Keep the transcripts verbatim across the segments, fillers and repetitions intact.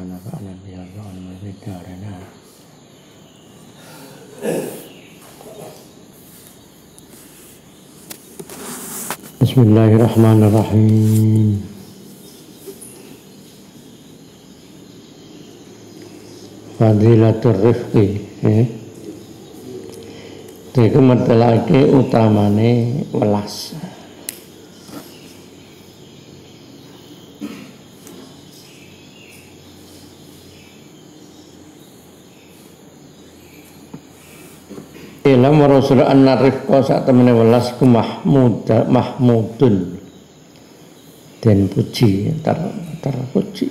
ونفعنا بها وعلمنا في دارنا. Bismillahirrahmanirrahim. Fadilatur rifqi, eh. Iku metelake utamane welas. Ilam Rasul anna rifqa sak temene welas ku mahmud mahmudun den puji ter terpuji.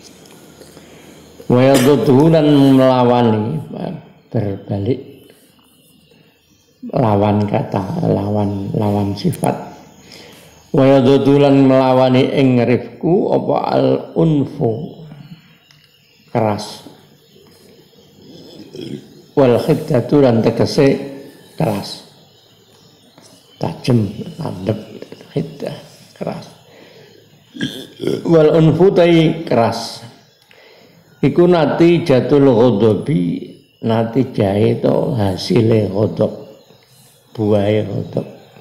Wa yadudhu lan melawani berbalik lawan kata lawan lawan sifat. Wa yadudhu lan melawani ing rifku apa al unfu keras. Wal khiddatu lan tegese keras, tajem, landep, khiddah keras. Wal unfutai keras. Iku nati jatul ghadabi, nati jahe to hasile ghadab, buahe ghadab.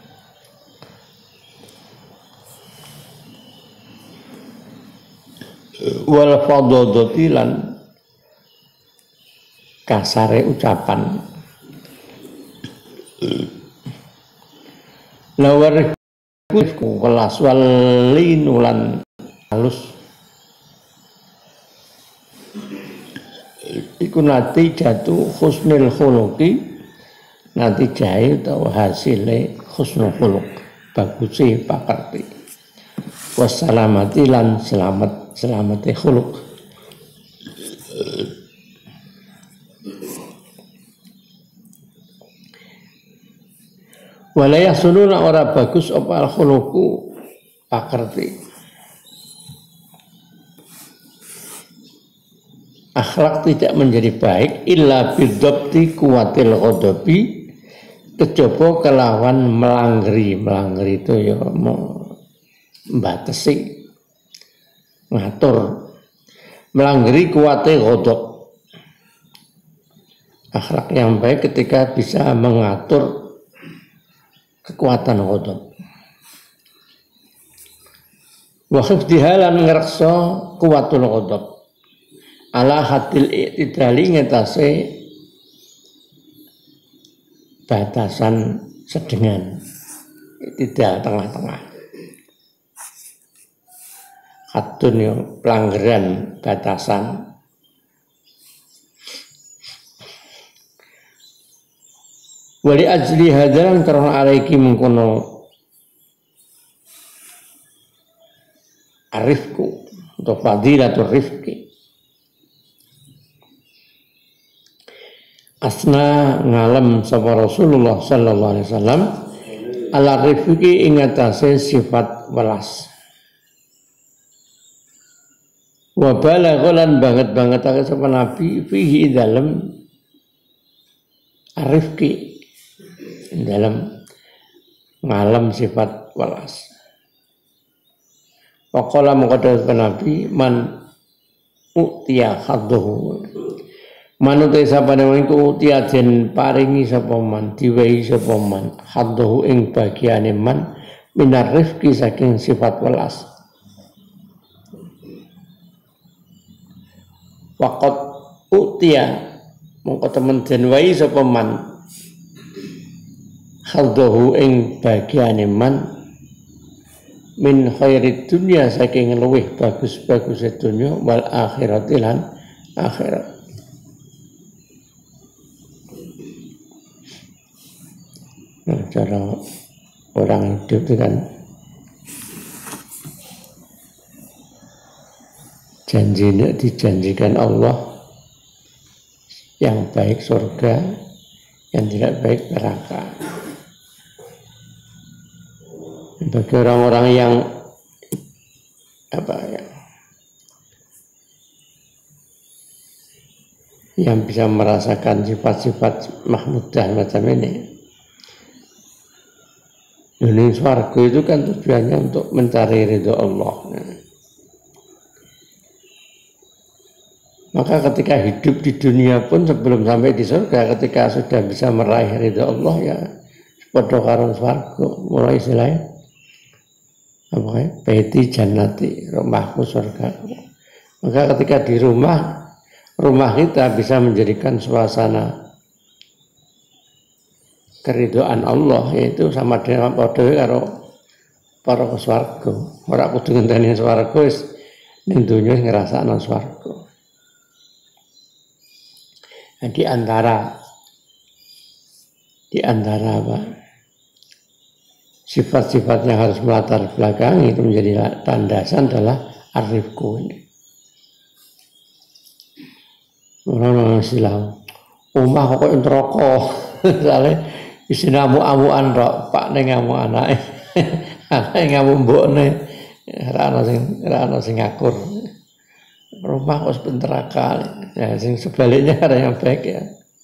Wal fadadati lan kasare ucapan. Lawar ku kelas walinulan halus. Iku nati jatuh husnul khuluqi, nati jahe atau hasile husnul khuluq, bagusé pakarti. Wassalamati lan selamat selamate khuluq. Walayah sununa ora bagus apa al-khuluqu pakerti. Akhlak tidak menjadi baik illa bidhabti kuwatil ghadabi, kejaba kelawan melanggeri. Melanggeri itu ya membatasi, ngatur. Melanggeri kuwatil ghadab. Akhlak yang baik ketika bisa mengatur kekuatan ghadab. Wa khifdihalan ngerekso kuwatul ghadab ala hatil i'tidali ngetase batasan sedengan, tidak tengah-tengah. Hatun yang pelanggaran batasan. Wali ajli hadaran karena alaiki mengkono arifku atau fadilatul rifqi. Asna ngalam sapa Rasulullah sallallahu alaihi wasallam ala rifqi ingatase sifat welas. Wa balaghan banget-banget sapa Nabi fihi dalam arifqi, dalam ngalam sifat welas. Waqala mengkodok Nabi man utiya khadduhu, manutai sapa nang iku utiya den paringi sapa man, diwehi sapa man khadduhu ing bagiane man minar rifqi saking sifat welas. Waqat utiya mongko temen den wehi sapa man khadduhu ing bagiane man min khairid dunya saking luwih bagus-bagus dunya wal akhirati lan akhirat. Nah, cara orang hidup itu kan janjinya dijanjikan Allah yang baik surga, yang tidak baik neraka. Bagi orang-orang yang apa ya, yang bisa merasakan sifat-sifat mahmudah macam ini, dunia swarga itu kan tujuannya untuk mencari ridho Allah. Maka ketika hidup di dunia pun sebelum sampai di surga, ketika sudah bisa meraih ridha Allah ya padha karo swarga, mulai istilahnya apa ya? Baiti jannati, rumahku surga. Maka ketika di rumah rumah kita bisa menjadikan suasana keridhaan Allah, yaitu sama dengan padha karo para swarga. Ora kudu ngenteni swarga wis ning donya ngrasakno swarga. Nah, di antara di antara apa sifat-sifat yang harus melatar belakang itu menjadi tandasan adalah arifku ini. Orang-orang silang, omah kok neraka, soalnya isi ngamuk-amukan tok, pak ning ngamuk anake, anake ngamuk mbokne, ora ana sing ora ana sing ngakur. Rumah kok neraka. Ya, sing sebaliknya ada yang baik ya.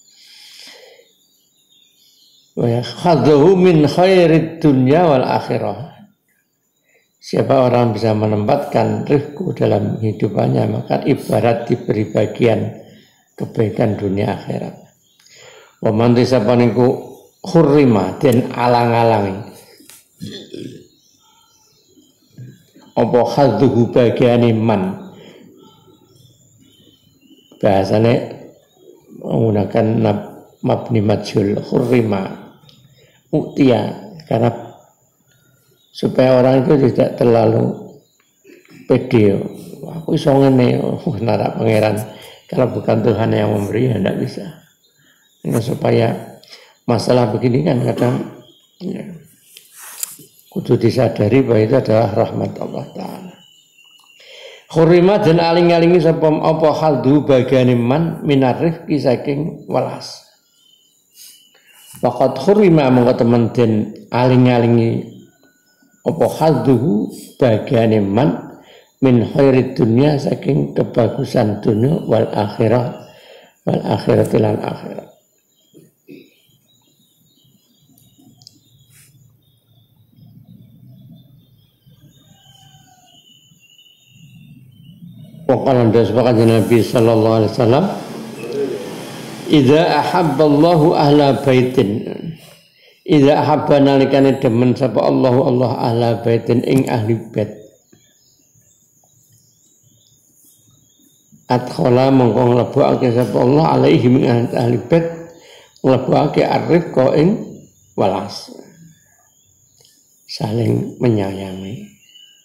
Wa yakhadhu min khairid dunya wal akhirah. Siapa orang bisa menempatkan rizku dalam hidupannya, maka ibarat diberi bagian kebaikan dunia akhirat. Wa man tisapa niku khurrima den alang-alangi. Apa khadhu bagiane man. Bahasanya menggunakan mabni majhul khurrima uktia, karena supaya orang itu tidak terlalu pede. Aku iso ngene, nara pangeran. Kalau bukan Tuhan yang memberi ya tidak bisa. Ini supaya masalah begini kan kadang ya, kudu disadari bahwa itu adalah rahmat Allah Ta'ala. Khurimat dan aling-alingi sapa apa khaldu bagiane man minarif saking welas. Faqad khurima mongko temen den aling-alingi apa khaldu bagiane man min khairid dunya saking kebagusan dunia wal akhirah wal akhirati lan akhirat. Waqala dasbaqan Nabi sallallahu alaihi wasallam idza ahabballahu ahla baitin idza ahabba nalikane demen sapa Allahu Allah ahla baitin ing ahli bait adkhala mongko nglebokake sapa Allah alaihi min ahli bait nglebokake arif ka ing welas saling menyayangi.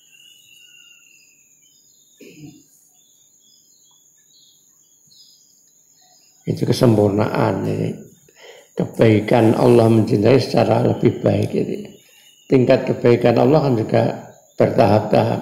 Itu kesempurnaan ini. Kebaikan Allah mencintai secara lebih baik ini. Tingkat kebaikan Allah kan juga bertahap-tahap.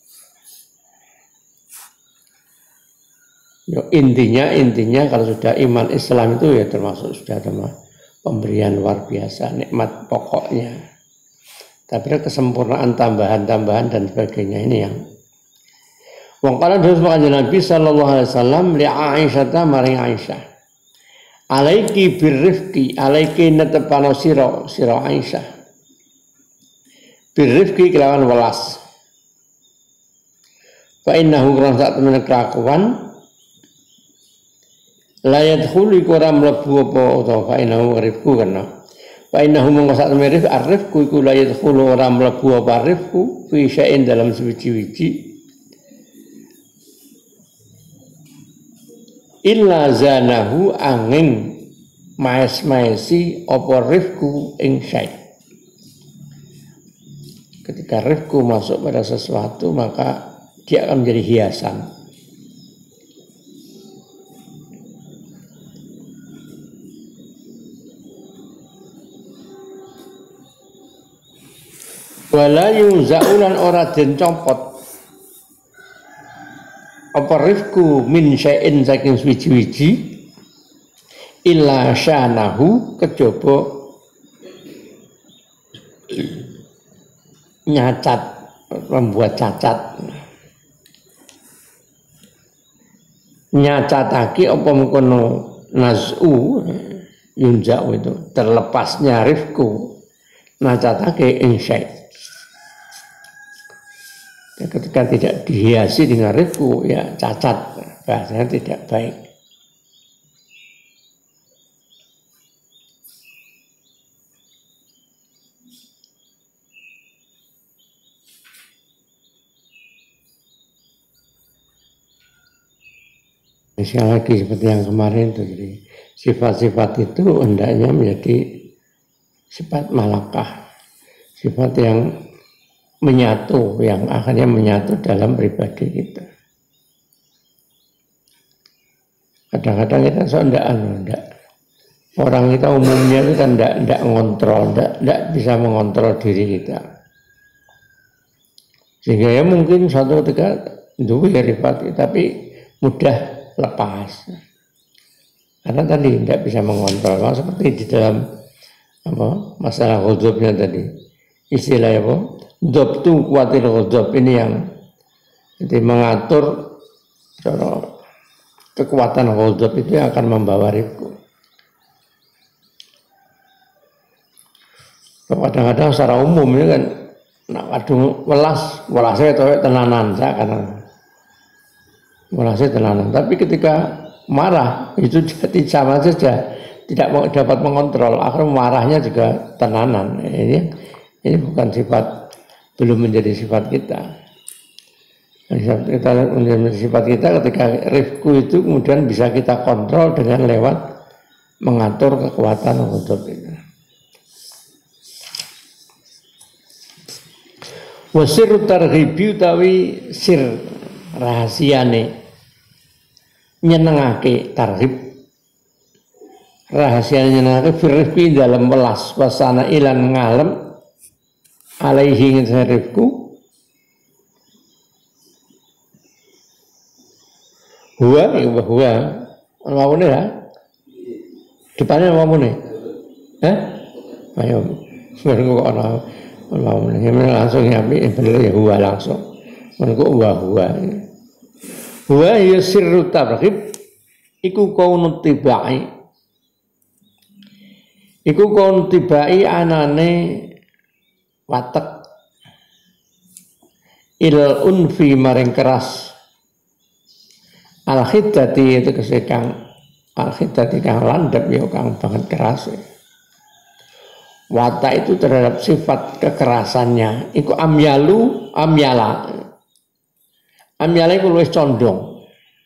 Yo, intinya intinya kalau sudah iman Islam itu ya termasuk sudah ada pemberian luar biasa, nikmat pokoknya. Tapi ada kesempurnaan tambahan-tambahan dan sebagainya ini yang wong kala dawuh Nabi sallallahu alaihi wasallam li Aisyah ta maring Aisyah. Alaiki birrifqi alaiki netepano sira sira Aisyah birrifqi kelawan welas fa innahu kana sak temene kelakuan la yadkhulu ora mlebu apa utawa fa innahu rifqu kana fa innahu mung sak temene rif arifku iku la yadkhulu ora mlebu apa rifqu fi syai'in dalam suci-suci illa zanahu angin maes-maesi apa rifku ing syai'. Ketika rifku masuk pada sesuatu maka dia akan menjadi hiasan. Wala yuzaulan ora den copot apa rifku min syai'in saking wiji-wiji illa syanahu kejaba nyacat membuat cacat nyacatake apa mengkono naz'u yunja'u itu terlepasnya rifku nacatake ing syai'. Ya, ketika tidak dihiasi dengan rifku ya cacat. bahasanya tidak baik. Sekali lagi seperti yang kemarin itu, jadi sifat-sifat itu hendaknya menjadi sifat malakah, sifat yang menyatu, yang akhirnya menyatu dalam pribadi kita. Kadang-kadang kita so enggak, enggak. Orang kita umumnya itu kan enggak, enggak ngontrol, enggak, enggak bisa mengontrol diri kita. Sehingga ya mungkin suatu ketika itu sifat, tapi mudah lepas. Karena tadi tidak bisa mengontrol. Kalau seperti di dalam apa, masalah ghadabnya tadi. Istilahnya apa? Dzab tu kuatil ghadab, ini yang jadi mengatur cara kekuatan ghadab itu yang akan membawa rifku. Kadang-kadang secara umum ini kan nak kadung welas, welasnya itu tenanan karena welasnya tenanan. Tapi ketika marah itu jadi sama saja, tidak dapat mengontrol, akhirnya marahnya juga tenanan. Ini ini bukan sifat, belum menjadi sifat kita. Sifat kita menjadi sifat kita ketika rifku itu kemudian bisa kita kontrol dengan lewat mengatur kekuatan ghadab itu. Wasir targhibi utawi sir rahasiane nyenengake targhib, rahasiane nyenengake firrifki dalam welas wasana ilan ngalem alaihi ngisrifku huwa ya huwa ngomongnya ya depannya ngomongnya eh ayo ngomong orang ngomongnya langsung nyambi bener ya huwa langsung menurutku huwa huwa huwa ya sirru targhib iku kaunu tibai iku kaunu tibai anane watek il unfi maring keras al khiddati itu kesekang al khiddati kang landep ya kang banget keras. Watak itu terhadap sifat kekerasannya iku amyalu amyala amyala itu luwih condong.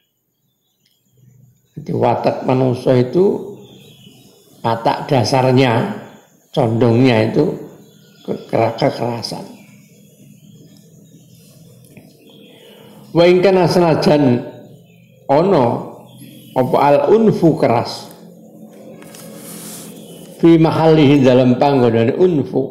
Jadi watak manusia itu watak dasarnya condongnya itu kekerasan. Wa in kana senajan ono apa al unfu keras fi mahallihi dalam panggonan unfu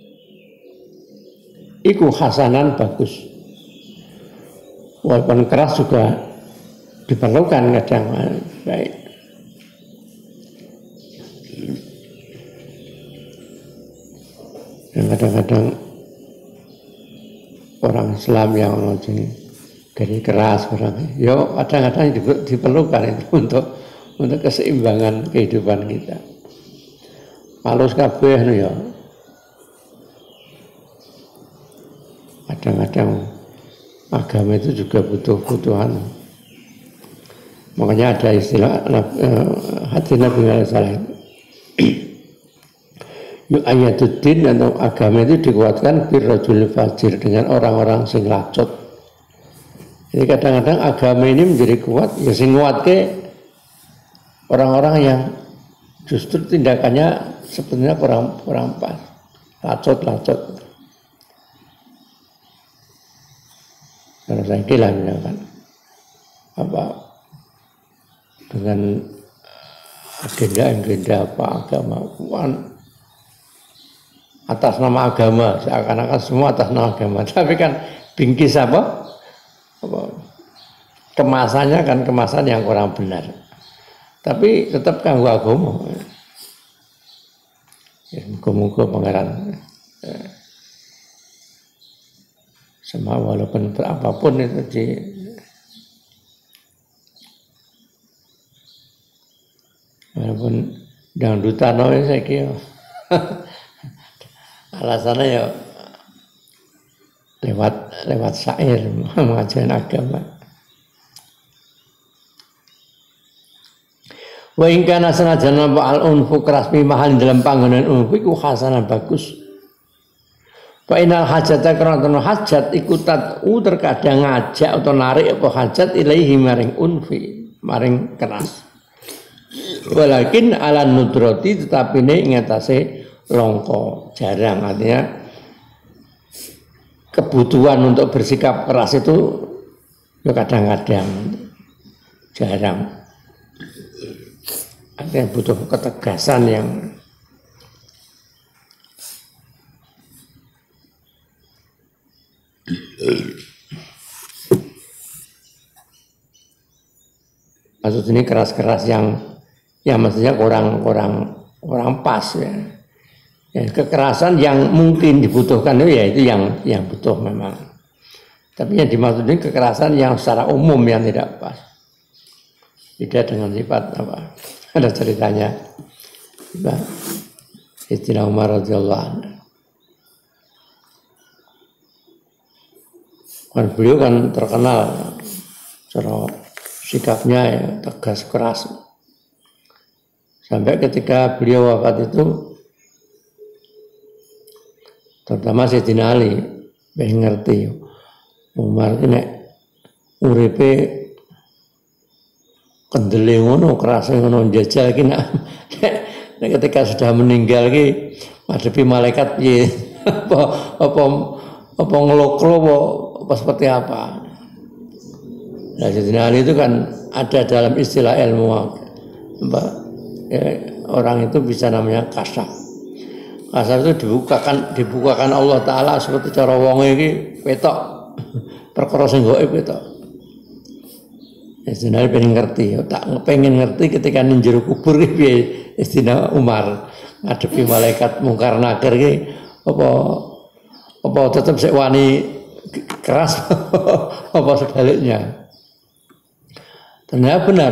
iku hasanan bagus, walaupun keras juga diperlukan kadang baik. Dan kadang-kadang orang Islam yang ngomong gari keras orang, yo kadang-kadang juga diperlukan itu untuk untuk keseimbangan kehidupan kita. Halus kabeh ya. Kadang-kadang agama itu juga butuh butuhan. Makanya ada istilah uh, hati Nabi sallallahu alaihi wasallam. Yuk ayatuddin atau agama itu dikuatkan birrajul fajir dengan orang-orang sing lacut. Jadi kadang-kadang agama ini menjadi kuat ya sing nguatke orang-orang yang justru tindakannya sebenarnya kurang kurang pas, lacot-lacot. Kalau saya kira misalkan apa dengan agenda-agenda apa agama atas nama agama, seakan-akan semua atas nama agama, tapi kan bingkis apa, apa kemasannya kan kemasan yang kurang benar, tapi tetap kanggo agama. Ya, muka-muka pangeran eh, sama walaupun berapapun itu di walaupun dangdutan saya kira alasannya ya lewat lewat syair mengajarkan agama. Wa in kana sanajan apa al unfu keras mi mahal dalam panggonan unfu iku hasanah bagus. Fa inal hajata karena hajat iku tatu terkadang ngajak atau narik apa hajat ilaihi maring unfi maring keras. Walakin ala nudrati tetapi ini ngatasi longko jarang, artinya kebutuhan untuk bersikap keras itu ya kadang-kadang jarang. Artinya butuh ketegasan yang maksud ini keras-keras yang yang maksudnya kurang kurang kurang pas ya. Ya, kekerasan yang mungkin dibutuhkan itu ya itu yang yang butuh memang. Tapi yang dimaksud ini kekerasan yang secara umum yang tidak pas. Beda dengan sifat apa? Ada ceritanya. Sayyidina Umar radhiyallahu anhu. Kan beliau kan terkenal cara sikapnya ya, tegas keras. Sampai ketika beliau wafat itu, terutama Sayyidina Ali, pengen ngerti Umar ini uripe kendele ngono keras ngono jajal iki nek ketika sudah meninggal iki ngadepi malaikat piye apa apa apa ngeloklo apa seperti apa. Nah, Sayyidina Ali itu kan ada dalam istilah ilmu apa, ya, orang itu bisa namanya kasaf. Kasaf itu dibukakan dibukakan Allah Taala seperti cara wong iki petok perkara sing gaib petok. Sayyidina pengen ngerti, tak pengen ngerti ketika ning jero kubur iki piye Sayyidina Umar ngadepi malaikat mungkar nakir iki apa apa tetep sik wani keras apa sebaliknya. Ternyata benar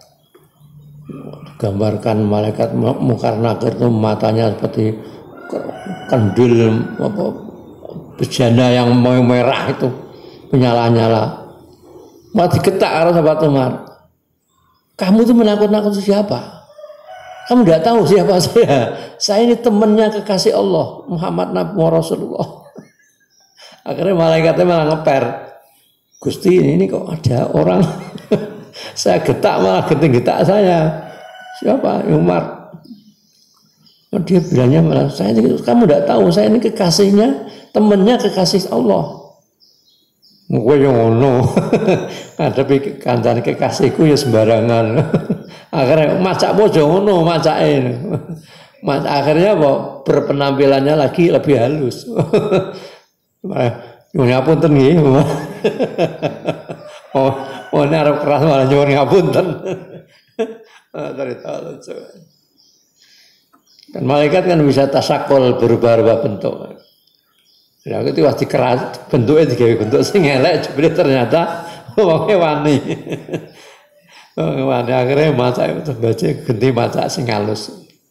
gambarkan malaikat mungkar nakir itu matanya seperti kandil apa bejana yang merah itu menyala-nyala. Mati ketak karo sahabat Umar. Kamu itu menakut-nakut siapa? Kamu tidak tahu siapa saya. Saya ini temannya kekasih Allah, Muhammad Nabi Rasulullah. Akhirnya malaikatnya malah ngeper. Gusti ini kok ada orang. Saya getak malah geting-getak saya. Siapa? Umar. Dia bilangnya malah saya ini, kamu tidak tahu saya ini kekasihnya, temannya kekasih Allah. Gue yang ngono, ngadepi kancane kekasihku ya sembarangan. Akhirnya macak bojo ngono, macakin. Akhirnya apa? Berpenampilannya lagi lebih halus. Nyuwun ngapunten nggih. Oh, oh ini arep keras malah nyuwun ngapunten. Dari tahu. Kan malaikat kan bisa tasakul berubah-ubah bentuk. Ya itu pasti keras bentuknya digawe bentuk sing elek jebule ternyata wong wani. Wong wani akhirnya masak itu baca ganti masak sing halus.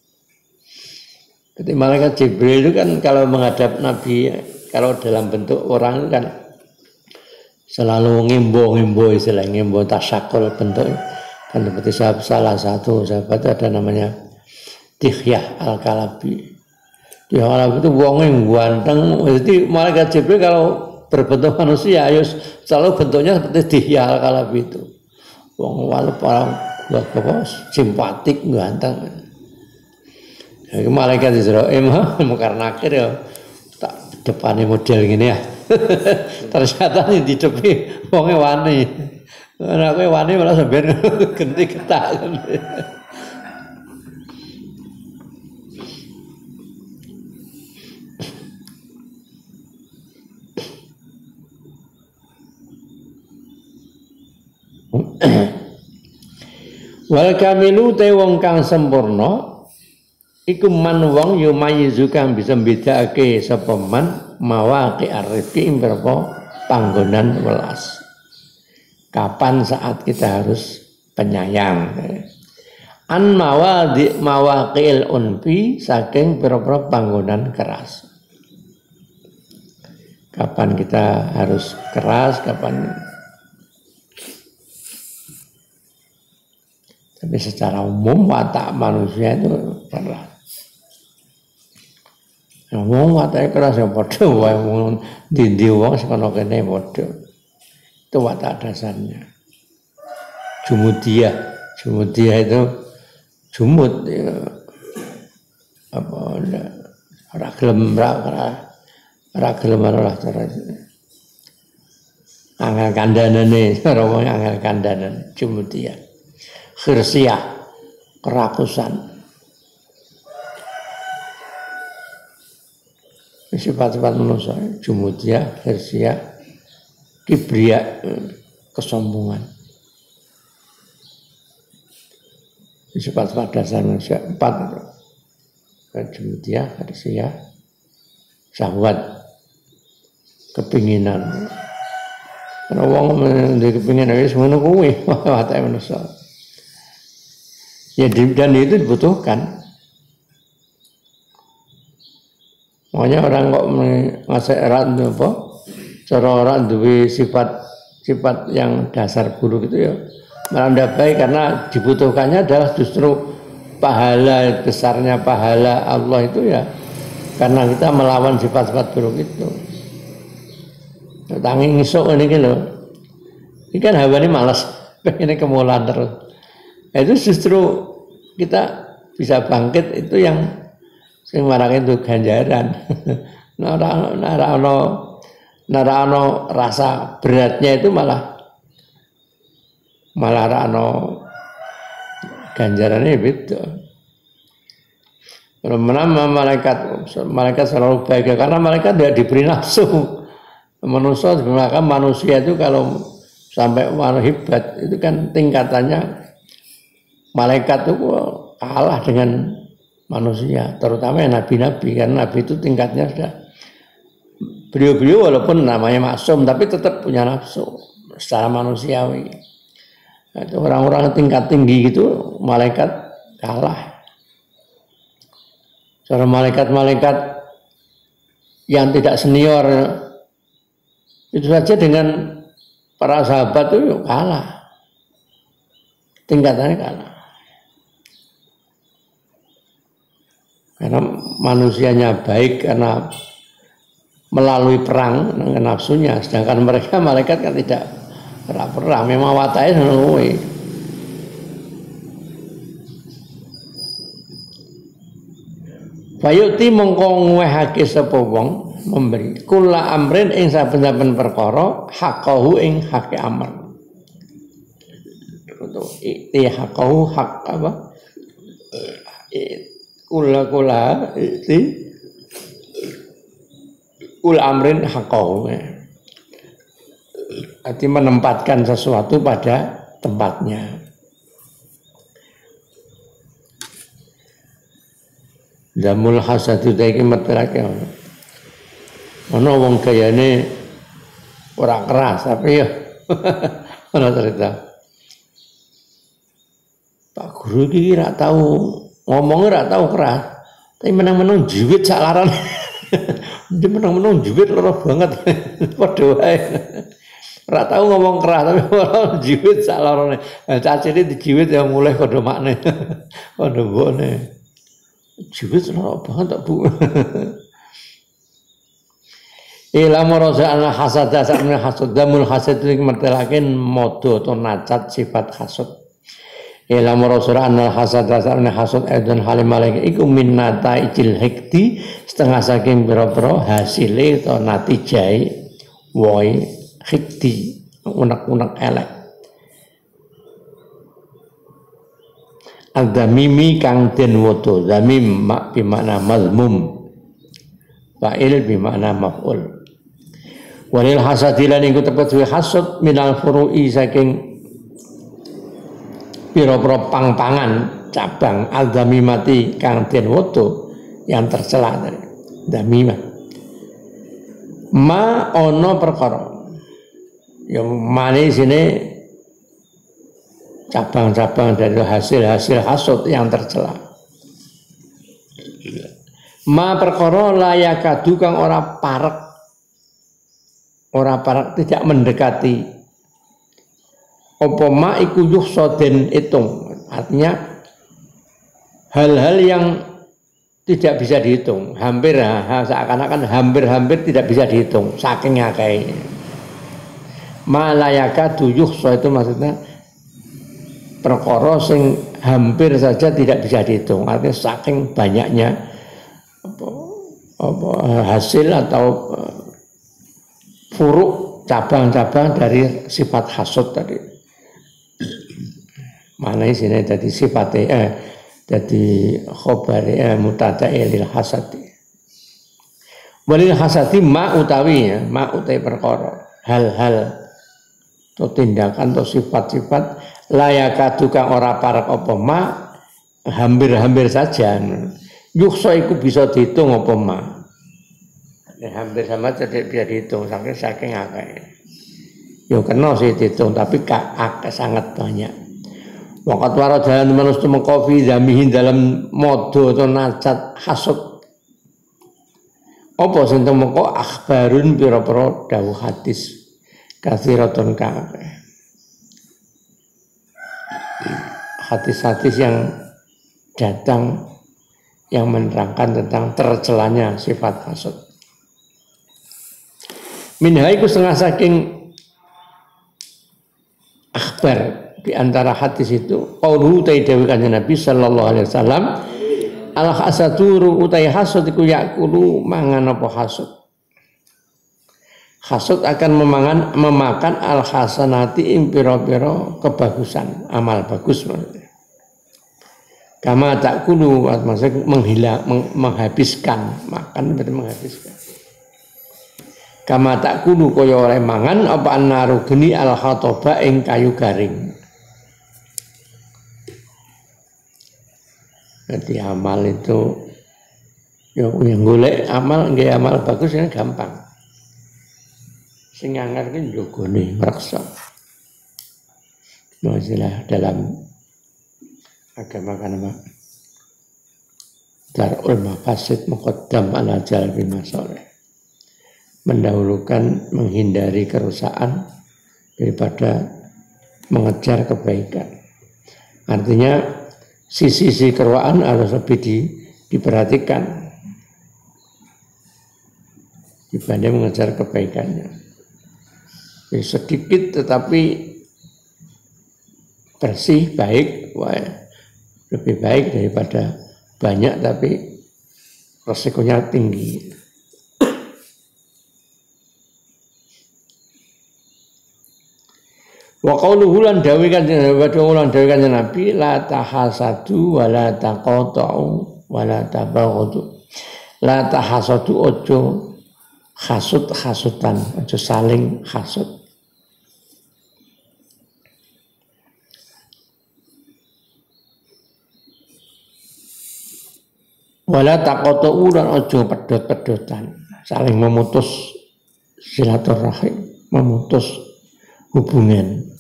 Jadi malaikat Jibril itu kan kalau menghadap Nabi kalau dalam bentuk orang itu kan selalu ngimbo-ngimbo istilah ngimbo tasyakul bentuknya. Kan seperti salah satu sahabat itu ada namanya Dihyah Al-Kalabi. Ya kalau itu wong yang ganteng, jadi malaikat Jibril kalau berbentuk manusia, ya selalu bentuknya seperti Dihyah Al-Kalabi itu. Wong walau para apa simpatik ganteng. Ya, malaikat Israil mah mungkar nakir ya tak depannya model gini ya. Ternyata yang di depan wongnya wani. Anaknya wani malah sampai ganti ketak. Wal kamilu te wong kang sempurna iku man wong yumayizu kang bisa mbedakake sapa man mawaqi arifki ing berapa panggonan welas. Kapan saat kita harus penyayang. An mawadi mawaqil unfi saking berapa panggonan keras. Kapan kita harus keras, kapan Tapi secara umum watak manusia itu keras. Wong watake keras ya padha wae wong ndi-ndi wong sekono kene padha. Itu watak dasarnya. Jumudia, jumudia itu jumut ya. Apa ora gelem ora ora gelem ora cara. Angel kandhanane, ora wong angel kandhanane jumudia. Khirsiah, kerakusan. Sifat-sifat manusia, jumudia, khirsiah, kibria, kesombongan. Sifat-sifat dasar manusia empat itu. Jumudia, khirsiah, syahwat, kepinginan. Karena wong ndek kepinginan wis ngono kuwi watake manusia. Ya dan itu dibutuhkan. Makanya orang kok ngasih erat apa? Cara orang duwe sifat sifat yang dasar buruk itu ya malah baik karena dibutuhkannya adalah justru pahala besarnya pahala Allah itu ya karena kita melawan sifat-sifat buruk itu. Tangi ngisuk ini lho. Ini kan hawa ini malas, pengen kemulan terus. Itu justru kita bisa bangkit itu yang sing marake itu ganjaran. Nara nara ono nara ono rasa beratnya itu malah malah ono ganjarannya beda. Kalau menama malaikat malaikat selalu baik karena malaikat tidak diberi nafsu. Manusia sebenarnya manusia itu kalau sampai hebat itu kan tingkatannya malaikat itu kalah dengan manusia, terutama nabi-nabi karena nabi itu tingkatnya sudah beliau-beliau walaupun namanya maksum tapi tetap punya nafsu secara manusiawi. Itu orang-orang tingkat tinggi gitu malaikat kalah. Seorang malaikat-malaikat yang tidak senior itu saja dengan para sahabat itu kalah, tingkatannya kalah. Karena manusianya baik karena melalui perang dengan nafsunya, sedangkan mereka malaikat kan tidak pernah perang, memang watake ngono kuwi. Fayuti mongko ngwehake sapa wong memberi kula amrin ing saben-saben perkara haqqahu ing hake amr. Untuk iki haqqahu hak apa? Kula kula iki kul amrin haqqahu. Arti menempatkan sesuatu pada tempatnya. Damul hasadu iki meterake ono. Ono wong gayane ora keras tapi ya ono cerita. Pak guru iki ora tau ngomongnya ora tau keras, tapi menang-menang jiwit sak larane. Dia menang-menang jiwit loro banget. Padha wae. Ora tau ngomong keras tapi ora jiwit sak larane. Cacine dijiwit ya mulai padha makne. Padha mbokne. Jiwit loro banget tak Bu. Ila marasa ana hasada sakmene hasad damul hasad iki mertelaken modo atau nacat sifat hasad. Ila marasa ana hasada sakmene hasad edan halim malaikat iku minnata ijil hikti setengah saking pira-pira hasile atau natijai woi hikti unek-unek elek. Al-damimi kang den wodo damim mak bimakna mazmum fa'il bimakna maf'ul. Walil hasadilan iku tepet hasad minal furu'i saking pira-pira pang-pangan cabang al-damimati kang den wodo yang tercela dari damimah. Ma ono perkara yang mane sini cabang-cabang dari hasil-hasil hasud yang tercela. Ma perkara layakadu kang ora parek, ora parek tidak mendekati. Apa ma iku yuhsa den itung. Artinya hal-hal yang tidak bisa dihitung, hampir seakan-akan hampir-hampir tidak bisa dihitung, saking akeh. Malayaka duyuh so itu maksudnya perkara sing hampir saja tidak bisa dihitung, artinya saking banyaknya apa, apa, hasil atau furuk cabang-cabang dari sifat hasud tadi. Mana sini jadi sifatnya eh, jadi khobar eh, mutada'i lil hasadi. Walil hasadi ma utawi ya, ma utawi perkara, hal-hal atau tindakan atau sifat-sifat layakadu kang ora parek apa ma hampir-hampir saja. Yukso iku bisa dihitung apa ma. Ya, hampir sama saja bisa dihitung saking saking akeh. Yo kena sih dihitung tapi akeh sangat banyak. Waqat waradahan manus tumeka fi zamihin dalam modo atau nacat hasud. Apa sing tumeka akhbarun pira-pira dawuh hadis katsiratun kabeh. Hadis-hadis yang datang yang menerangkan tentang tercelanya sifat hasud. Minha iku setengah saking akhbar di antara hadis itu qauluhu utai dawuh kanjeng Nabi sallallahu alaihi wasallam al hasaduru utai hasud iku yakulu mangan apa hasud. Hasud akan memangan memakan al hasanati ing pira-pira kebagusan, amal bagus maksudnya. Kama takulu maksudnya menghilang meng, menghabiskan, makan berarti menghabiskan. Kama takulu kaya oleh mangan apa annaru geni al khatoba ing kayu garing. Jadi amal itu yang golek amal nggih amal bagus ini gampang. Sing angel ki njogone ngreksa. Masalah dalam agama kan apa? Darul mafasid muqaddam ala jalbi masalih. Mendahulukan menghindari kerusakan daripada mengejar kebaikan. Artinya sisi-sisi kerusakan harus lebih di, diperhatikan dibanding mengejar kebaikannya. Jadi sedikit tetapi bersih, baik, wah, lebih baik daripada banyak tapi resikonya tinggi. Wa qauluhu lan dawuh kanjeng lan dawuh kanjeng Nabi la tahasadu wa la taqata'u wa la tabaghadu. La tahasadu ojo hasud-hasudan, ojo saling hasud. Wa la taqata'u lan ojo pedhot-pedhotan, saling memutus silaturahim, memutus hubungan.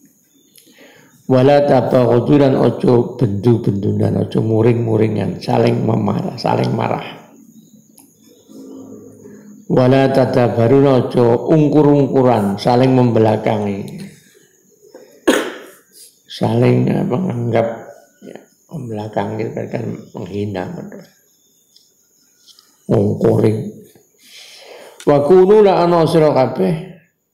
Wala tabaghadu lan ojo bendu-bendunan, ojo muring-muringan, saling memarah, saling marah. Wala tadabarun ojo ungkur-ungkuran, saling membelakangi. Saling ya, menganggap ya, membelakangi kan menghina betul. Ungkuring. Wa kunu la ana sira kabeh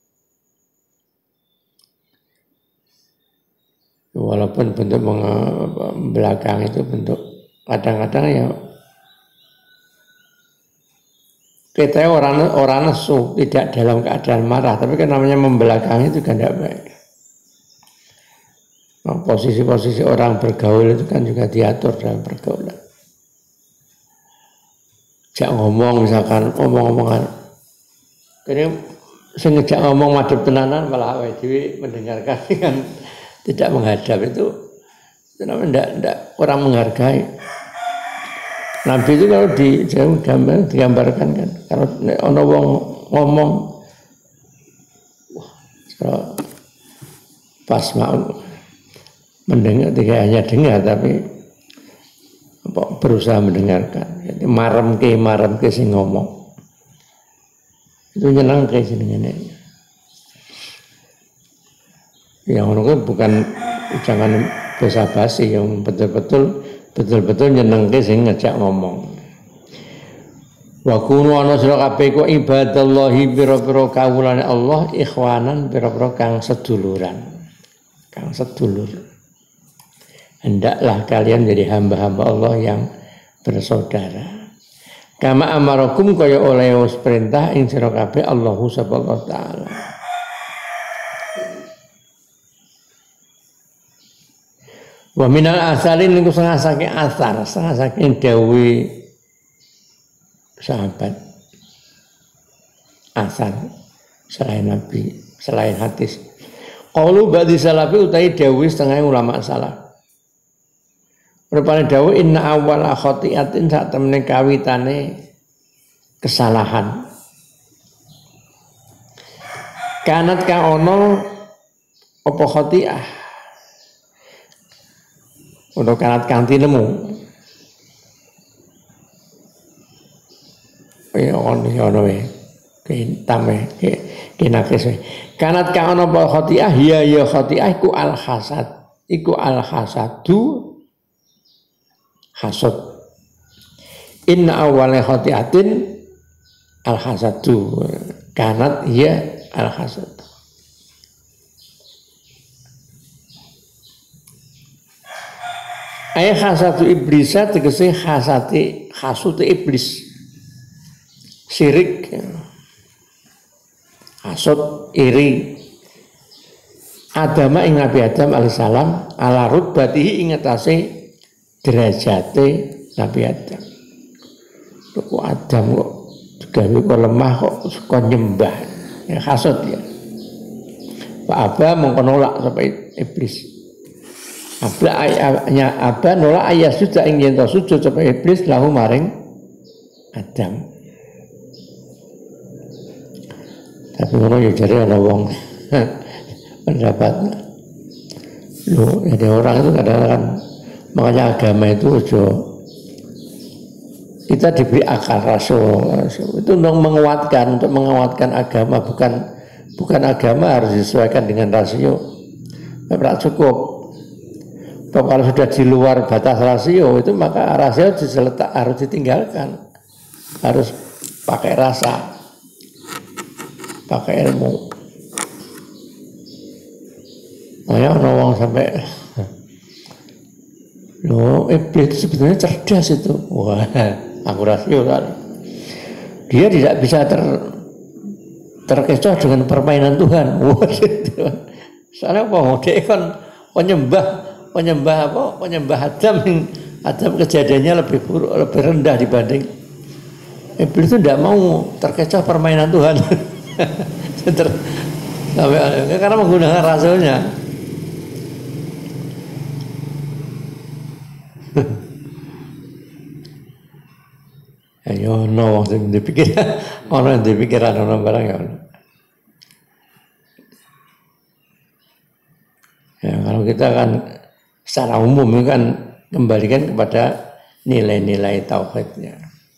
walaupun bentuk belakang itu bentuk kadang-kadang ya kita orang orang nesu tidak dalam keadaan marah tapi kan namanya membelakangi itu kan tidak baik. Nah, posisi-posisi orang bergaul itu kan juga diatur dalam pergaulan. Jak ngomong misalkan omong-omongan ini sengaja ngomong madhep tenanan malah awake dhewe mendengarkan kan tidak menghadap itu, itu namanya tidak, tidak orang menghargai. Nabi itu kalau di jauh gambar digambarkan kan, kalau ono wong ngomong, wah, pas mau mendengar tidak hanya dengar tapi berusaha mendengarkan. Jadi marem ke marem ke sing ngomong, itu nyenang ke jenenge. Yang orang bukan jangan basa-basi yang betul-betul betul-betul nyenengke sing ngejak ngomong. Wa kunu ana sira kabeh ku ibadallahi pira-pira kawulane Allah ikhwanan pira-pira kang seduluran. Kang sedulur. Hendaklah kalian jadi hamba-hamba Allah yang bersaudara. Kama amarakum kaya oleh perintah ing sira kabeh Allahu subhanahu wa taala. Wa minal asalin niku setengah saking asar, setengah saking dawuh sahabat. Asar selain Nabi, selain hadis. Qaulu ba'di salafi utahi dawuh setengah ulama salaf. Rupane dawuh inna awwala khati'atin sak temene kawitane kesalahan. Kanat ka ono apa khati'ah? Untuk kanat kang tinemu. Ya ono ya ono wae. Kintame ke kinakes wae. Kanat ka ono apa khati'ah? Ya ya khati'ah iku al hasad. Iku al hasadu hasad. Inna awwala khati'atin al hasadu. Kanat ya al hasad. Ayah hasadu iblis tegese hasati hasute iblis syirik hasud iri Adama ing Nabi Adam alaihissalam ala rutbatihi ing atase derajate Nabi Adam. Kok Adam kok digawe kok lemah kok kok nyembah ya hasud ya. Pak Aba mongko nolak sapa iblis. Abla ayahnya Aba nolak ayah sudah ingin tahu sujud sampai iblis lahu maring Adam. Tapi ngono ya jare ana wong pendapat. Loh, ada orang itu kadang-kadang makanya agama itu ojo kita diberi akal rasul itu untuk menguatkan untuk menguatkan agama bukan bukan agama harus disesuaikan dengan rasio. Tidak cukup. Kalau sudah di luar batas rasio itu maka rasio diseletak, harus ditinggalkan, harus pakai rasa, pakai ilmu. Nah, orang sampai loh, iblis itu sebetulnya cerdas itu. Wah, aku rasio kan. Dia tidak bisa ter terkecoh dengan permainan Tuhan. Wah, gitu. Soalnya apa? Dia kan penyembah penyembah apa? Penyembah Adam. Adam kejadiannya lebih buruk, lebih rendah dibanding iblis itu tidak mau terkecoh permainan Tuhan. Karena menggunakan rasulnya. Ayo no wong dipikir orang dipikiran orang barang ya. Ya kalau kita kan secara umum kan kembalikan kepada nilai-nilai tauhidnya.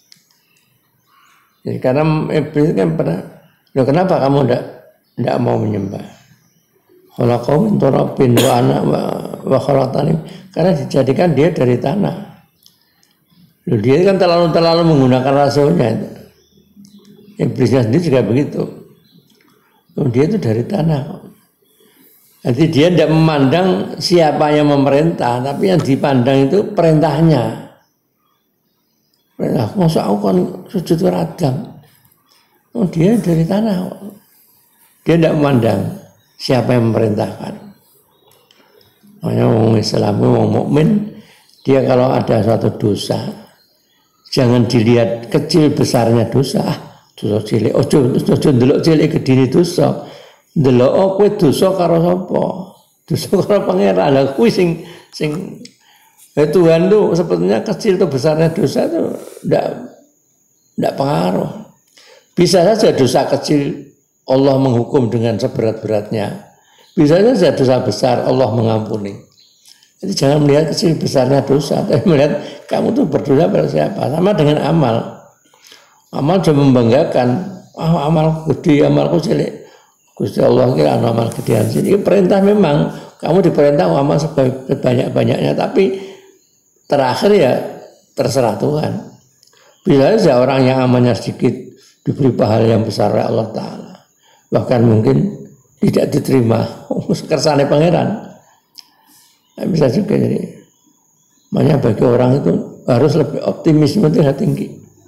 Jadi karena iblis kan pernah, loh kenapa kamu tidak tidak mau menyembah? Kalau kau minta Rabbin wa anak wa khalaqtani, karena dijadikan dia dari tanah. Loh dia kan terlalu terlalu menggunakan rasulnya itu. Iblisnya sendiri juga begitu. Loh, dia itu dari tanah. Jadi dia tidak memandang siapa yang memerintah, tapi yang dipandang itu perintahnya. Perintah, masa aku kan sujud ke Adam. Oh, dia dari tanah. Dia tidak memandang siapa yang memerintahkan. Makanya orang Islam, orang mukmin, dia kalau ada suatu dosa, jangan dilihat kecil besarnya dosa. Ah, dosa cilik, ojo ojo ndelok cilik gedine dosa. Ndelok kowe dosa karo sapa? Dosa karo pangeran. Lah kuwi sing sing eh, Tuhan tuh sebetulnya kecil atau besarnya dosa itu enggak enggak pengaruh. Bisa saja dosa kecil Allah menghukum dengan seberat-beratnya. Bisa saja dosa besar Allah mengampuni. Jadi jangan melihat kecil besarnya dosa, tapi melihat kamu tuh berdosa pada siapa. Sama dengan amal. Amal sudah membanggakan. Ah, amal gede, amalku cilik. Gusti Allah kira amal gedean sini. Perintah memang kamu diperintah amal sebanyak-banyaknya, tapi terakhir ya terserah Tuhan. Bisa saja orang yang amalnya sedikit diberi pahala yang besar oleh Allah Ta'ala, bahkan mungkin tidak diterima kersane pangeran. Bisa juga. Jadi makanya bagi orang itu harus lebih optimisme itu tinggi.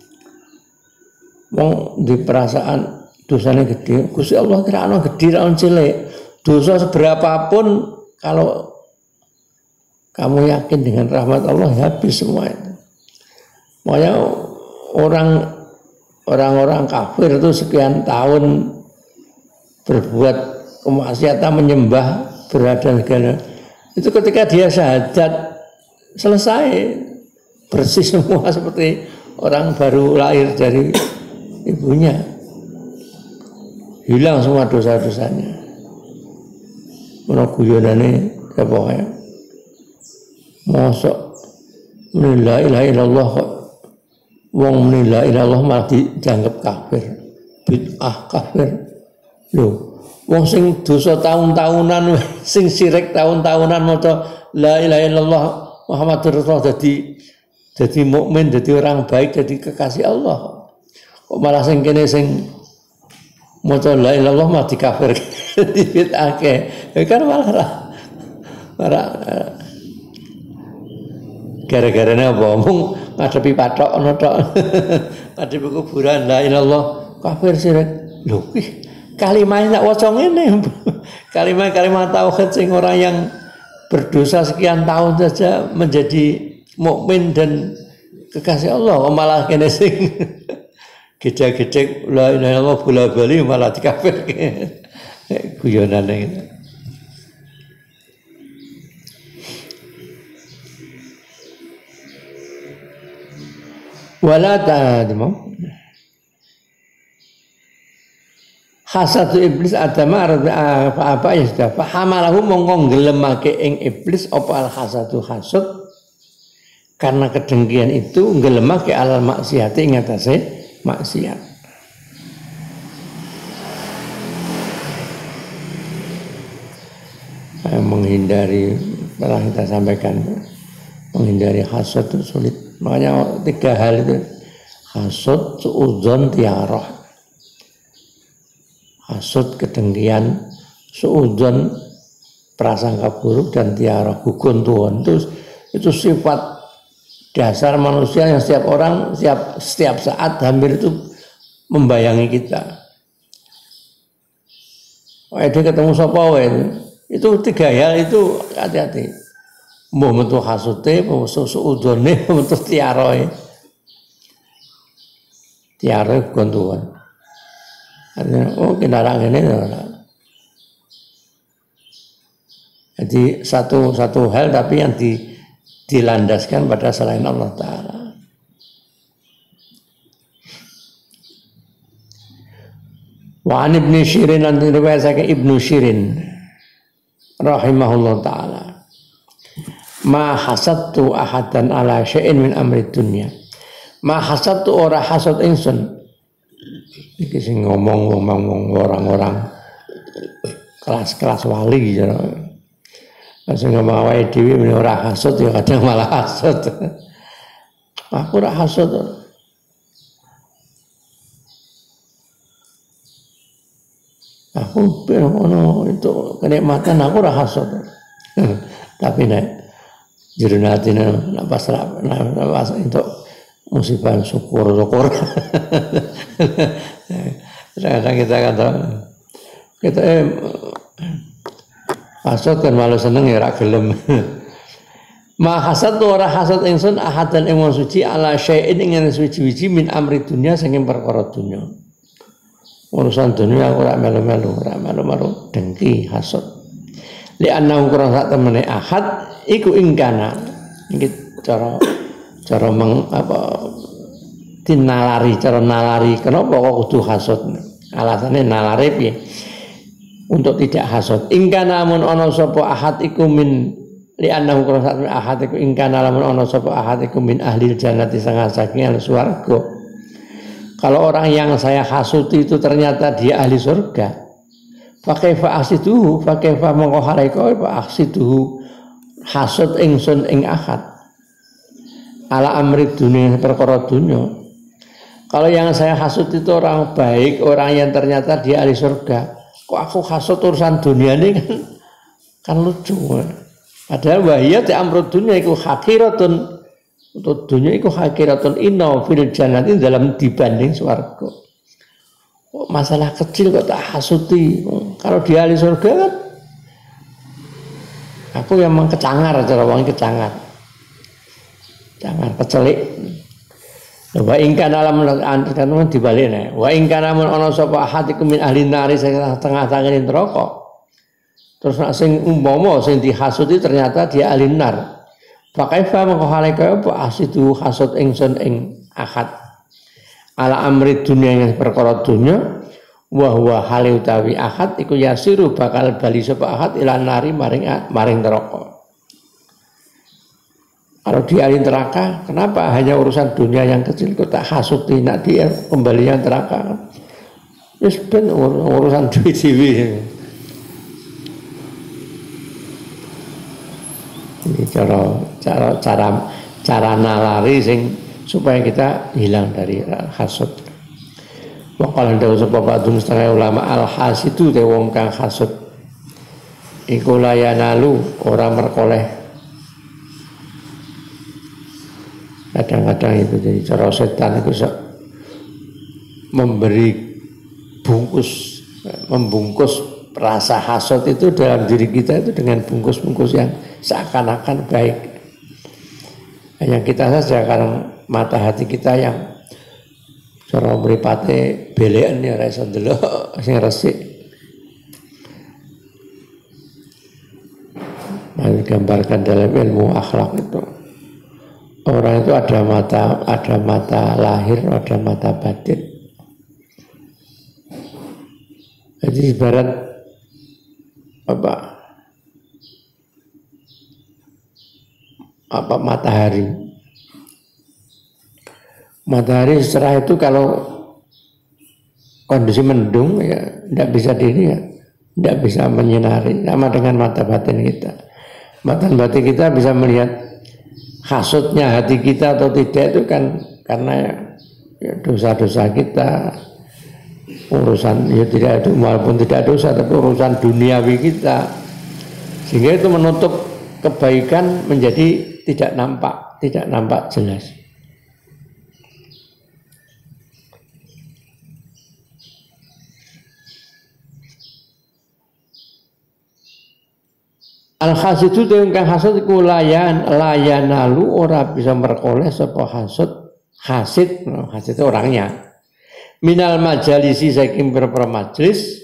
Mau di perasaan dosanya gede, Gusti Allah kira ana gede ra cilik. Dosa seberapapun kalau kamu yakin dengan rahmat Allah habis semua itu. Makanya orang orang-orang kafir itu sekian tahun berbuat kemaksiatan, menyembah berhala segala. Itu ketika dia syahadat selesai, bersih semua seperti orang baru lahir dari ibunya. Hilang semua dosa-dosanya. Ono guyonane apa ya? Mosok la ilaha illallah kok wong muni la ilaha illallah malah dianggap kafir. Bid'ah kafir. Lho, wong sing dosa tahun-tahunan, sing syirik tahun-tahunan maca la ilaha illallah Muhammadur Rasulullah dadi dadi mukmin, dadi orang baik, dadi kekasih Allah. Kok malah sing kene sing maca la ilaha illallah malah dikafir. Dibid'ahke. Kan malah malah gara-garanya apa? Omong ngadepi patok ono tok. Ngadepi kuburan la ilaha illallah kafir syirik. Lho, kalimat nak waca ngene. Kalimat-kalimat tauhid sing orang yang berdosa sekian tahun saja menjadi mukmin dan kekasih Allah, malah kene sing gede-gede la ilaha illallah bola-bali malah dikafirke. Guyonane gitu. Wala ta'admu hasadu iblis adama apa ya sudah fahamalahu mongko nggelemake ing iblis apa al hasadu hasud karena kedengkian itu nggelemake alal maksiat ing atase maksiat. Menghindari, pernah kita sampaikan, menghindari hasud itu sulit. Makanya tiga hal itu, hasud, suudzon, tiaroh. Hasud, kedengkian, suudzon, prasangka buruk, dan tiaroh, gugun tuhan. Itu, itu sifat dasar manusia yang setiap orang, setiap, setiap saat hampir itu membayangi kita. Wah, dia ketemu sapa wae. Itu tiga hal itu hati-hati. Mbah metu hasute, mbah suudzone, mbah metu tiaroe. Tiaroe gontuan. Artinya, oh kendaraan ini jadi satu satu hal tapi yang di, dilandaskan pada selain Allah Ta'ala. Wa an Ibnu Syirin an riwayatake Ibnu Syirin rahimahullah ta'ala ma hasadtu ahadan ala syai'in min amri dunya ma hasadtu ora hasad ingsun iki sing ngomong-ngomong orang-orang kelas-kelas wali ya sing ngomong wae dhewe ora hasad ya kadang malah hasad aku ora hasad aku ono itu kenikmatan aku ora hasad. Tapi nek jero atine nek pas pas entuk musibah syukur-syukur. Kadang kita kata kita eh hasad kan malu seneng ya ora gelem. Ma hasad ora hasad ingsun ahadan ing wong suci ala syai'in ing suci-suci min amri dunya saking perkara dunya. Urusan dunia aku ora melu-melu, ora melu-melu dengki hasud. Li annahu qur'an sak temene ahad iku ingkana. Iki cara cara meng apa tinalari, cara nalari kenapa kok kudu hasud. Alasannya nalari piye? Untuk tidak hasud. Ingkana mun ana sapa ahad iku min li annahu qur'an sak temene ahad iku ingkana lamun ana sapa ahad iku min ahli jannati sangat saking swarga. Kalau orang yang saya hasuti itu ternyata dia ahli surga, Fa kaifa asiduhu fa kaifa mongko halaika fa asiduhu hasud ingsun ing ahad. Ala amri dunia perkara dunia. Kalau yang saya hasud itu orang baik, orang yang ternyata dia ahli surga. Kok aku hasud urusan dunia ini kan kan lucu. Padahal wahya te amru dunia iku hakiratun. Untuk dunia iku hakiratun inna fil jannati dalam dibanding swarga. Kok masalah kecil kok tak hasuti. Kalau dia ahli surga kan aku yang kecangar, cara wong kecangar. Jangan kecelik. Wa in kana lam kan dibalikne. Wa in kana mun ana sapa ahadikum min ahli nari sing tengah-tengah neraka. Terus nek sing umpama sing dihasuti ternyata dia ahli nar. Fa kaifa mengko halika apa asidu hasud ingsun ing ahad. Ala amri dunia yang perkara dunya wa huwa hale utawi ahad iku yasiru bakal bali sapa ahad ila nari maring maring neraka. Kalau dia ahli neraka, kenapa hanya urusan dunia yang kecil kok tak hasuti nak dia kembalinya neraka? Wis ben urusan duit dhewe. Ini cara cara cara cara nalari sing supaya kita hilang dari hasud. Wa qala dawu sapa ba'dun setengah ulama al hasidu te wong kang hasud iku layanalu ora merkoleh. Kadang-kadang itu jadi cara setan itu memberi bungkus, membungkus rasa hasad itu dalam diri kita itu dengan bungkus-bungkus yang seakan-akan baik. Hanya kita saja karena mata hati kita yang cara mripate belekan ya ora iso ndelok sing resik. Mari gambarkan dalam ilmu akhlak itu. Orang itu ada mata, ada mata lahir, ada mata batin. Jadi ibarat apa? Apa matahari? Matahari setelah itu kalau kondisi mendung ya tidak bisa diri ya, tidak bisa menyinari. Sama dengan mata batin kita. Mata batin kita bisa melihat hasudnya hati kita atau tidak itu kan karena ya dosa-dosa kita, urusan ya tidak itu walaupun tidak dosa tapi urusan duniawi kita, sehingga itu menutup kebaikan menjadi tidak nampak, tidak nampak jelas. Al hasidu ingkang hasud iku layan layanalu ora bisa merkoleh sapa hasud hasid hasid itu orangnya minal majalisi saking berper majlis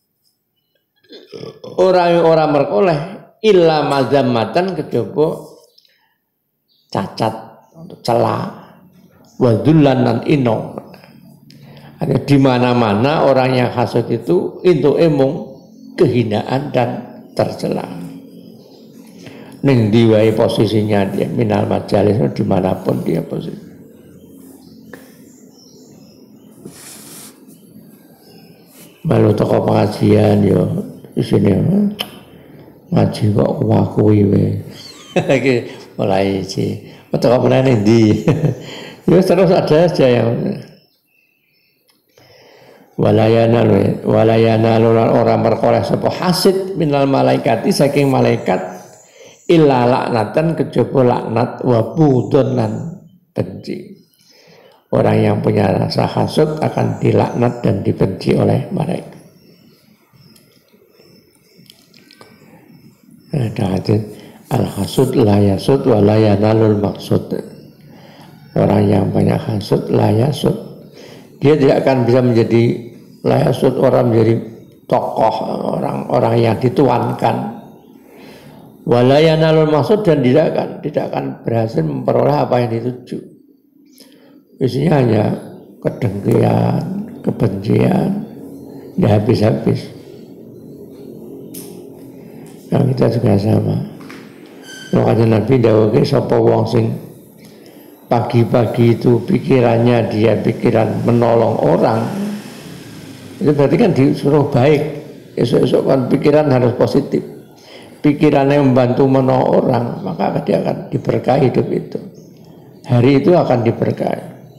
ora ora merkoleh illa madzamatan kejaba cacat celah wadullan lan ino. Ada di mana-mana orang yang hasud itu itu emong kehinaan dan tercela. Ning diwai posisinya dia minal majalis dimanapun dia posisi. Malu toko pengajian yo di sini ngaji kok wakui we. Lagi mulai sih. Toko mana nih di? Ya terus ada aja yang walayana walayana orang berkoleh sapa hasid minal malaikati saking malaikat illa laknatan kejaba laknat wa budun lan benci. Orang yang punya rasa hasud akan dilaknat dan dibenci oleh mereka. Ada hadis al hasud la yasud wa la yanalul maksud. Orang yang banyak hasud la yasud, dia tidak akan bisa menjadi la yasud, orang menjadi tokoh, orang-orang yang dituankan. Walayanalul maksud dan tidak akan tidak akan berhasil memperoleh apa yang dituju. Isinya hanya kedengkian, kebencian, tidak habis-habis. Nah, kita juga sama. Makanya Nabi dawuhe sapa wong sing pagi-pagi itu pikirannya dia pikiran menolong orang, itu berarti kan disuruh baik. esok-esok kan pikiran harus positif. Pikirannya membantu menolong orang, maka dia akan diberkahi hidup itu. Hari itu akan diberkahi.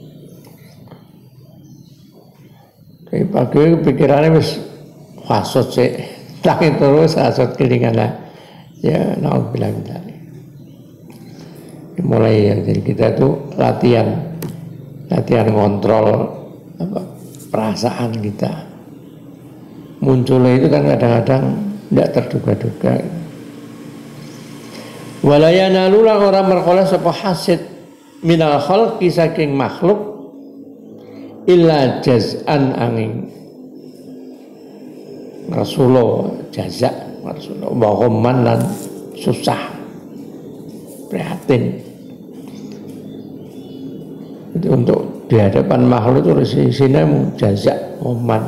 Tapi pagi pikirannya wis hasut sih, tapi terus hasut kelingan lah. Ya, naudzubillah min dzalik. Mulai ya, jadi kita itu latihan, latihan kontrol apa, perasaan kita. Munculnya itu kan kadang-kadang tidak terduga-duga. Walayana lulang orang merkola sapa hasid minal khalqi saking makhluk illa jaz'an angin Rasulullah jaza Rasulullah wa lan susah prihatin. Itu untuk di hadapan makhluk itu sini jaza oman.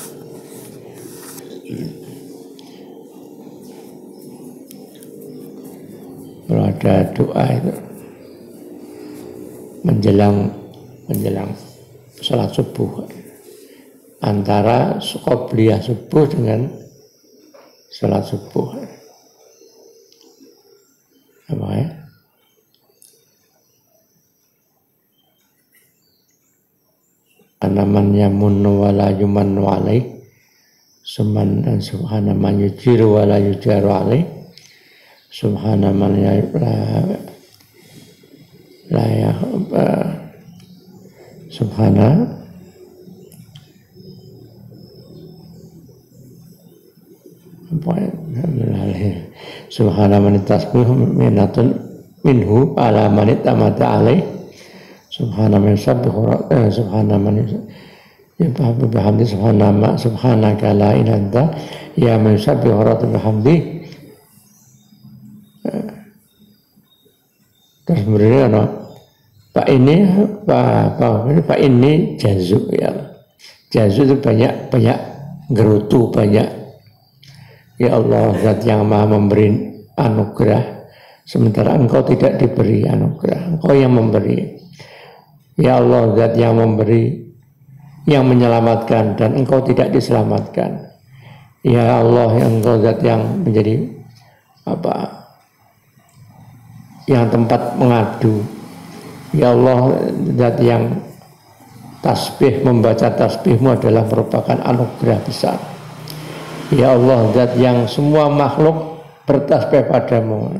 Kalau ada doa itu menjelang menjelang sholat subuh, antara qobliyah subuh dengan sholat subuh, apa ya? Anaman yamunnu wala yumannu alaih, suman subhana man yujiru wala yujaru alaih, subhana man la la ya subhana subhana man tasbihu minatun minhu ala man tamata alaih, subhana man sabbihu subhana man yubhabu bihamdi subhana ma subhanaka la ilaha illa ya man sabbihu bihamdi. Terus kemudian apa? Pak ini Pak Pak ini Pak ini jazu ya. Jazu itu banyak banyak gerutu banyak. Ya Allah, Zat yang Maha memberi anugerah, sementara Engkau tidak diberi anugerah. Engkau yang memberi. Ya Allah, Zat yang memberi, yang menyelamatkan dan Engkau tidak diselamatkan. Ya Allah, yang Engkau Zat yang menjadi apa? Yang tempat mengadu. Ya Allah, Zat yang tasbih, membaca tasbihmu adalah merupakan anugerah besar. Ya Allah, Zat yang semua makhluk bertasbih padamu.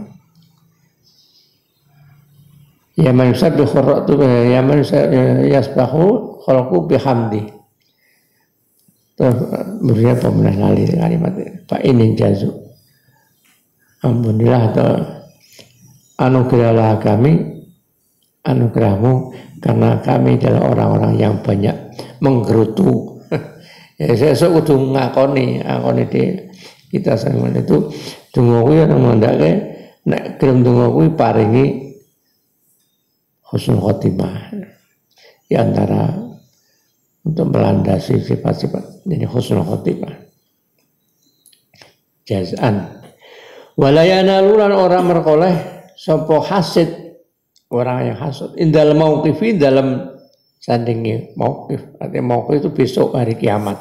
Ya man yusabbihu khalqu ya man yasbahu khalqu bihamdi. Terus berinya pemenang lali kalimat Pak ini jazu. Alhamdulillah atau anugerahlah kami anugerahmu karena kami adalah orang-orang yang banyak menggerutu. Ya saya sok kudu ngakoni, ngakoni di kita sangat itu donga kuwi ana mandake nek gelem donga kuwi paringi husnul khotimah. Di antara untuk melandasi sifat-sifat ini husnul khotimah. Jaz'an walayana lulan orang merkoleh sapa hasid orang yang hasud indal mauqifi dalam sandingi mauqif. Artinya mauqif itu besok hari kiamat.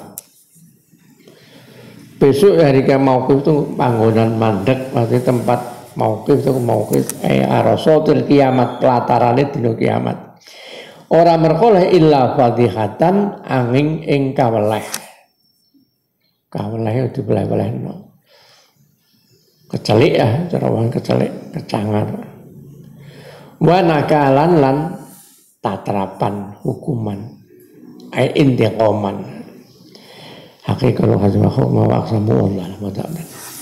Besok hari kiamat mauqif itu panggonan mandek, artinya tempat mauqif itu mauqif eh arasatil kiamat, pelatarane dina kiamat. Ora merkoleh illa fadhihatan angin ing kaweleh. Kaweleh itu beleh-belehno. Kecelik ya, cara wong kecelik, kecangar. Wa nakalan lan tatrapan hukuman ai intiqaman. Haqiqatul hadzal makhluq ma waqsamu Allah.